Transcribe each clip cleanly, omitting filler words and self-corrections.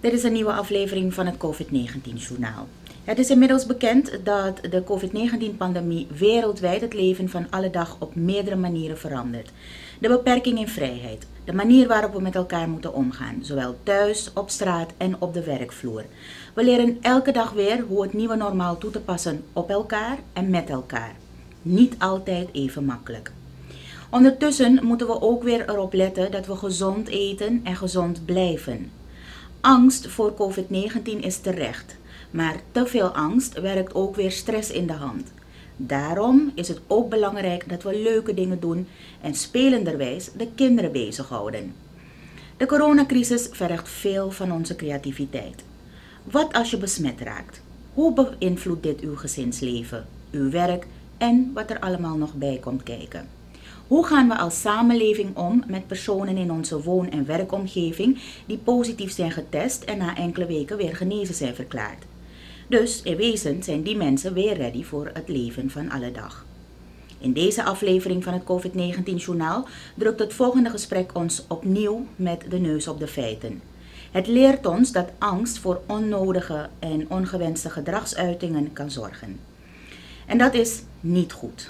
Dit is een nieuwe aflevering van het COVID-19-journaal. Het is inmiddels bekend dat de COVID-19-pandemie wereldwijd het leven van alle dag op meerdere manieren verandert. De beperking in vrijheid, de manier waarop we met elkaar moeten omgaan, zowel thuis, op straat en op de werkvloer. We leren elke dag weer hoe het nieuwe normaal toe te passen op elkaar en met elkaar. Niet altijd even makkelijk. Ondertussen moeten we ook weer erop letten dat we gezond eten en gezond blijven. Angst voor COVID-19 is terecht, maar te veel angst werkt ook weer stress in de hand. Daarom is het ook belangrijk dat we leuke dingen doen en spelenderwijs de kinderen bezighouden. De coronacrisis vergt veel van onze creativiteit. Wat als je besmet raakt? Hoe beïnvloedt dit uw gezinsleven, uw werk en wat er allemaal nog bij komt kijken? Hoe gaan we als samenleving om met personen in onze woon- en werkomgeving die positief zijn getest en na enkele weken weer genezen zijn verklaard? Dus in wezen zijn die mensen weer ready voor het leven van alle dag. In deze aflevering van het COVID-19-journaal drukt het volgende gesprek ons opnieuw met de neus op de feiten. Het leert ons dat angst voor onnodige en ongewenste gedragsuitingen kan zorgen. En dat is niet goed.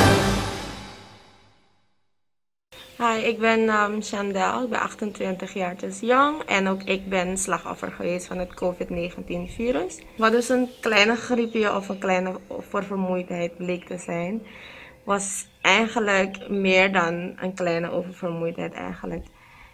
Hi, ik ben Chandel, ik ben 28 jaar, dus jong en ook ik ben slachtoffer geweest van het COVID-19-virus. Wat dus een kleine griepje of een kleine oververmoeidheid bleek te zijn, was eigenlijk meer dan een kleine oververmoeidheid eigenlijk.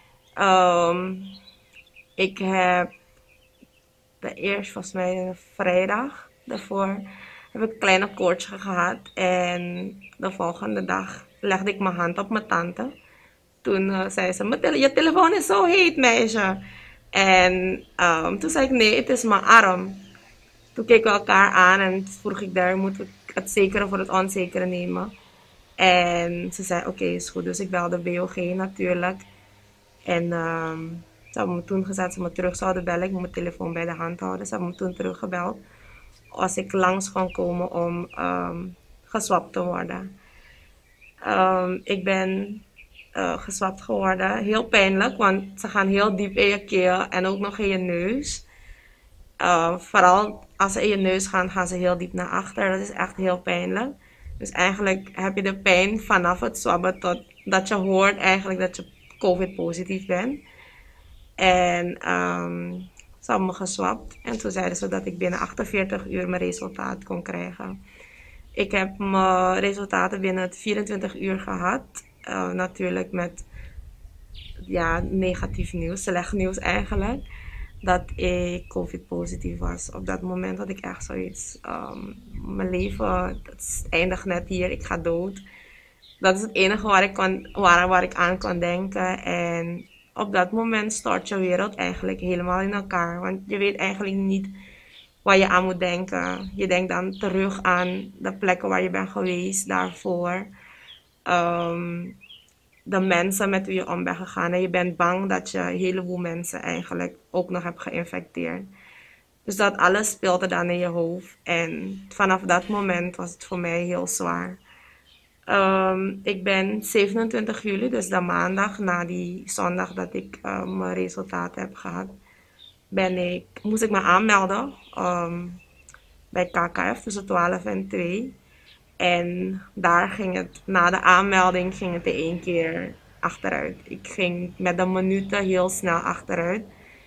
Ik heb volgens mij een vrijdag daarvoor, heb ik een kleine koortsje gehad en de volgende dag legde ik mijn hand op mijn tante. Toen zei ze, je telefoon is zo heet, meisje. En toen zei ik, nee, het is mijn arm. Toen keken we elkaar aan en vroeg ik daar, moet ik het zekere voor het onzekere nemen? En ze zei, oké, is goed. Dus ik belde BOG natuurlijk. En ze hebben me toen gezegd dat ze me terug zouden bellen. Ik moet mijn telefoon bij de hand houden. Ze hebben me toen teruggebeld. Als ik langs kon komen om geswapt te worden. Ik ben geswapt geworden. Heel pijnlijk, want ze gaan heel diep in je keel en ook nog in je neus. Vooral als ze in je neus gaan, gaan ze heel diep naar achter. Dat is echt heel pijnlijk. Dus eigenlijk heb je de pijn vanaf het zwabben tot dat je hoort eigenlijk dat je COVID-positief bent. En ze hebben me geswapt. En toen zeiden ze dat ik binnen 48 uur mijn resultaat kon krijgen. Ik heb mijn resultaten binnen 24 uur gehad. Natuurlijk met negatief nieuws, slecht nieuws eigenlijk. Dat ik COVID-positief was. Op dat moment had ik echt zoiets. Mijn leven, het eindigt net hier, ik ga dood. Dat is het enige waar ik aan kon denken. En op dat moment stort je wereld eigenlijk helemaal in elkaar. Want je weet eigenlijk niet waar je aan moet denken. Je denkt dan terug aan de plekken waar je bent geweest daarvoor. De mensen met wie je om bent gegaan. En je bent bang dat je een heleboel mensen eigenlijk ook nog hebt geïnfecteerd. Dus dat alles speelde dan in je hoofd. En vanaf dat moment was het voor mij heel zwaar. Ik ben 27 juli, dus de maandag na die zondag dat ik mijn resultaat heb gehad, moest ik me aanmelden bij KKF tussen 12 en 2. En daar ging het, na de aanmelding ging het in één keer achteruit. Ik ging met de minuten heel snel achteruit.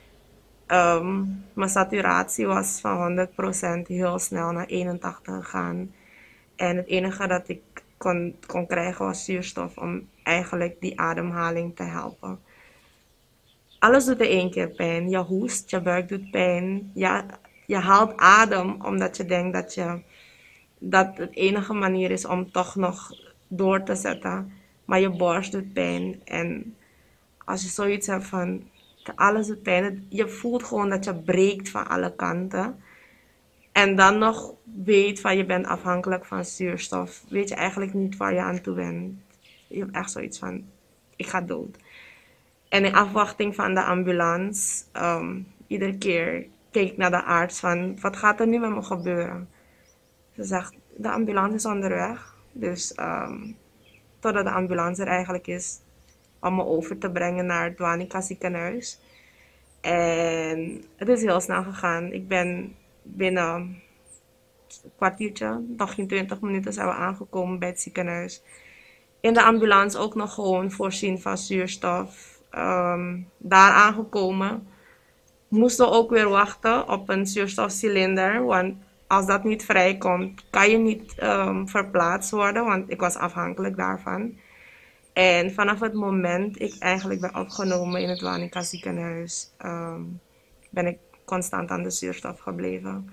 Mijn saturatie was van 100% heel snel naar 81 gegaan. En het enige dat ik kon krijgen was zuurstof om eigenlijk die ademhaling te helpen. Alles doet in één keer pijn. Je hoest, je buik doet pijn. Je haalt adem omdat je denkt dat het enige manier is om toch nog door te zetten. Maar je borst doet pijn. En als je zoiets hebt van alles doet pijn. Je voelt gewoon dat je breekt van alle kanten. En dan nog weet van je bent afhankelijk van zuurstof. Weet je eigenlijk niet waar je aan toe bent. Je hebt echt zoiets van, ik ga dood. En in afwachting van de ambulance, iedere keer keek ik naar de arts van, wat gaat er nu met me gebeuren? Ze zegt, de ambulance is onderweg. Dus totdat de ambulance er eigenlijk is om me over te brengen naar het Dwanica ziekenhuis. En het is heel snel gegaan. Ik ben binnen een kwartiertje, nog geen 20 minuten zijn we aangekomen bij het ziekenhuis. In de ambulance ook nog gewoon voorzien van zuurstof. Daar aangekomen moesten we ook weer wachten op een zuurstofcilinder. Want als dat niet vrijkomt, kan je niet verplaatst worden. Want ik was afhankelijk daarvan. En vanaf het moment ik eigenlijk ben opgenomen in het Wageningen ziekenhuis, ben ik constant aan de zuurstof gebleven.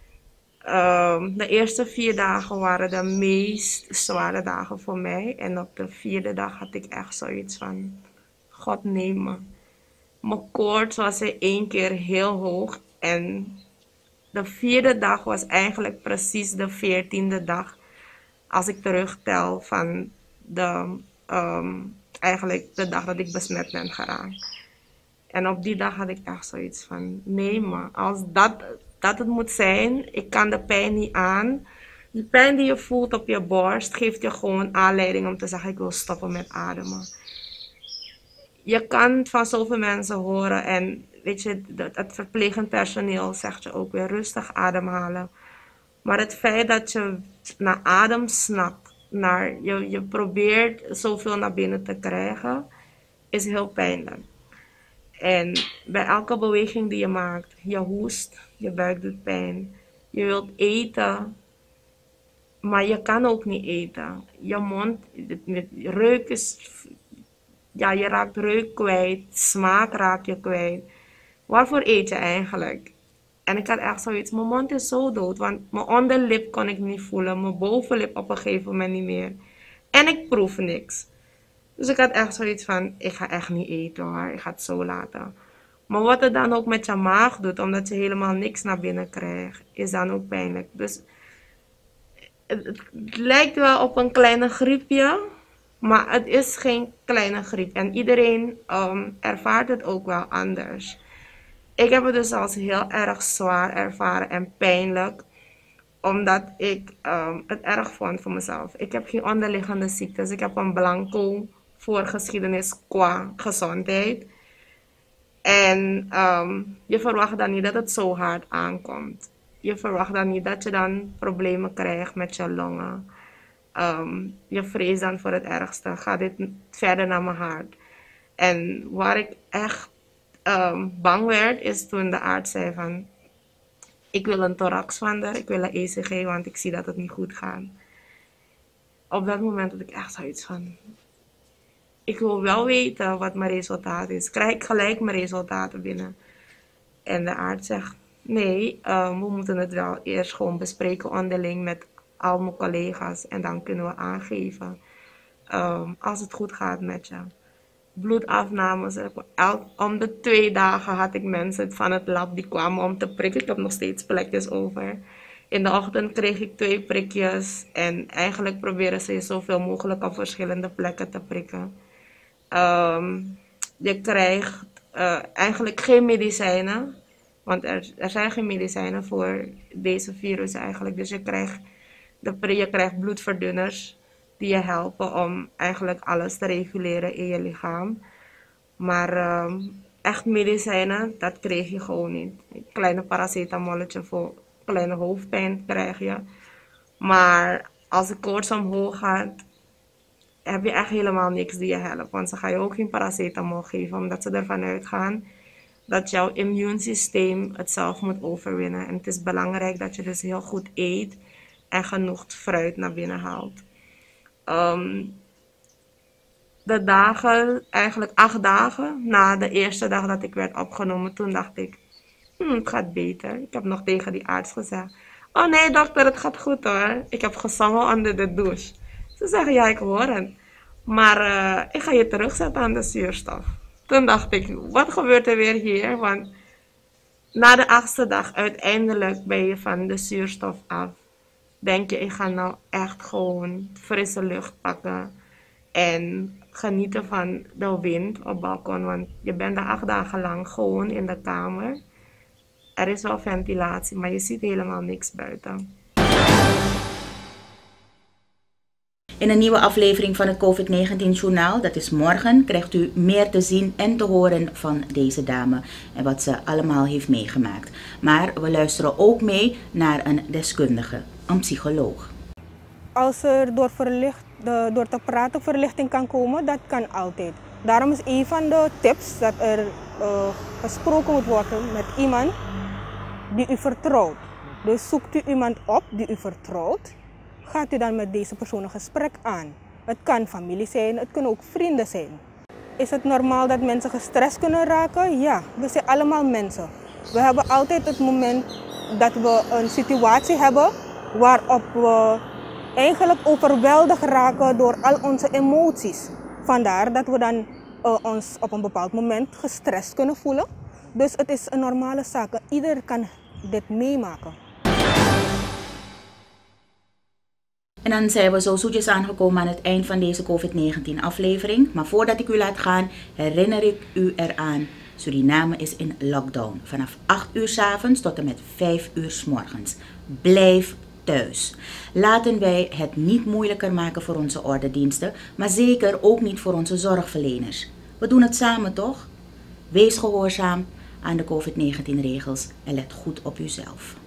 De eerste 4 dagen waren de meest zware dagen voor mij. En op de 4e dag had ik echt zoiets van, God neem me. Mijn koorts was er 1 keer heel hoog. En de 4e dag was eigenlijk precies de 14e dag. Als ik terugtel van eigenlijk de dag dat ik besmet ben geraakt. En op die dag had ik echt zoiets van, nee maar, als dat het moet zijn, ik kan de pijn niet aan. Die pijn die je voelt op je borst, geeft je gewoon aanleiding om te zeggen, ik wil stoppen met ademen. Je kan van zoveel mensen horen en weet je, het verplegend personeel zegt je ook weer rustig ademhalen. Maar het feit dat je naar adem snakt, je probeert zoveel naar binnen te krijgen, is heel pijnlijk. En bij elke beweging die je maakt, je hoest, je buik doet pijn. Je wilt eten, maar je kan ook niet eten. Je mond, reuk is, ja, je raakt reuk kwijt, smaak raak je kwijt. Waarvoor eet je eigenlijk? En ik had echt zoiets, mijn mond is zo dood, want mijn onderlip kon ik niet voelen, mijn bovenlip op een gegeven moment niet meer. En ik proef niks. Dus ik had echt zoiets van, ik ga echt niet eten hoor, ik ga het zo laten. Maar wat het dan ook met je maag doet, omdat je helemaal niks naar binnen krijgt, is dan ook pijnlijk. Dus het lijkt wel op een kleine griepje, maar het is geen kleine griep. En iedereen ervaart het ook wel anders. Ik heb het dus als heel erg zwaar ervaren en pijnlijk, omdat ik het erg vond voor mezelf. Ik heb geen onderliggende ziektes, ik heb een blanco voorgeschiedenis qua gezondheid. En je verwacht dan niet dat het zo hard aankomt. Je verwacht dan niet dat je dan problemen krijgt met je longen. Je vreest dan voor het ergste. Gaat dit verder naar mijn hart? En waar ik echt bang werd, is toen de arts zei van, ik wil een thoraxwander, ik wil een ECG, want ik zie dat het niet goed gaat. Op dat moment had ik echt zoiets van, ik wil wel weten wat mijn resultaat is. Krijg ik gelijk mijn resultaten binnen? En de arts zegt, nee, we moeten het wel eerst gewoon bespreken onderling met al mijn collega's. En dan kunnen we aangeven als het goed gaat met je. Bloedafnames, om de 2 dagen had ik mensen van het lab die kwamen om te prikken. Ik heb nog steeds plekjes over. In de ochtend kreeg ik 2 prikjes. En eigenlijk proberen ze je zoveel mogelijk op verschillende plekken te prikken. Je krijgt eigenlijk geen medicijnen. Want er zijn geen medicijnen voor deze virus eigenlijk. Dus je krijgt bloedverdunners die je helpen om eigenlijk alles te reguleren in je lichaam. Maar echt medicijnen, dat kreeg je gewoon niet. Een kleine paracetamolletje voor kleine hoofdpijn krijg je. Maar als de koorts omhoog gaat, heb je echt helemaal niks die je helpt. Want ze gaan je ook geen paracetamol geven, omdat ze ervan uitgaan dat jouw immuunsysteem het zelf moet overwinnen. En het is belangrijk dat je dus heel goed eet en genoeg fruit naar binnen haalt. De dagen, eigenlijk 8 dagen na de eerste dag dat ik werd opgenomen, toen dacht ik, het gaat beter. Ik heb nog tegen die arts gezegd, oh nee dokter, het gaat goed hoor. Ik heb gezongen onder de douche. Ze zeggen, ja ik hoor het. Maar ik ga je terugzetten aan de zuurstof. Toen dacht ik, wat gebeurt er weer hier? Want na de 8e dag uiteindelijk ben je van de zuurstof af. Denk je, ik ga nou echt gewoon frisse lucht pakken. En genieten van de wind op het balkon. Want je bent er 8 dagen lang gewoon in de kamer. Er is wel ventilatie, maar je ziet helemaal niks buiten. In een nieuwe aflevering van het COVID-19-journaal, dat is morgen, krijgt u meer te zien en te horen van deze dame en wat ze allemaal heeft meegemaakt. Maar we luisteren ook mee naar een deskundige, een psycholoog. Als er door te praten verlichting kan komen, dat kan altijd. Daarom is een van de tips dat er gesproken moet worden met iemand die u vertrouwt. Dus zoekt u iemand op die u vertrouwt, gaat u dan met deze persoon een gesprek aan. Het kan familie zijn, het kunnen ook vrienden zijn. Is het normaal dat mensen gestrest kunnen raken? Ja, we zijn allemaal mensen. We hebben altijd het moment dat we een situatie hebben waarop we eigenlijk overweldigd raken door al onze emoties. Vandaar dat we dan ons op een bepaald moment gestrest kunnen voelen. Dus het is een normale zaak. Ieder kan dit meemaken. En dan zijn we zo zoetjes aangekomen aan het eind van deze COVID-19 aflevering. Maar voordat ik u laat gaan, herinner ik u eraan. Suriname is in lockdown. Vanaf 8 uur 's avonds tot en met 5 uur 's morgens. Blijf thuis. Laten wij het niet moeilijker maken voor onze ordendiensten, maar zeker ook niet voor onze zorgverleners. We doen het samen toch? Wees gehoorzaam aan de COVID-19 regels en let goed op uzelf.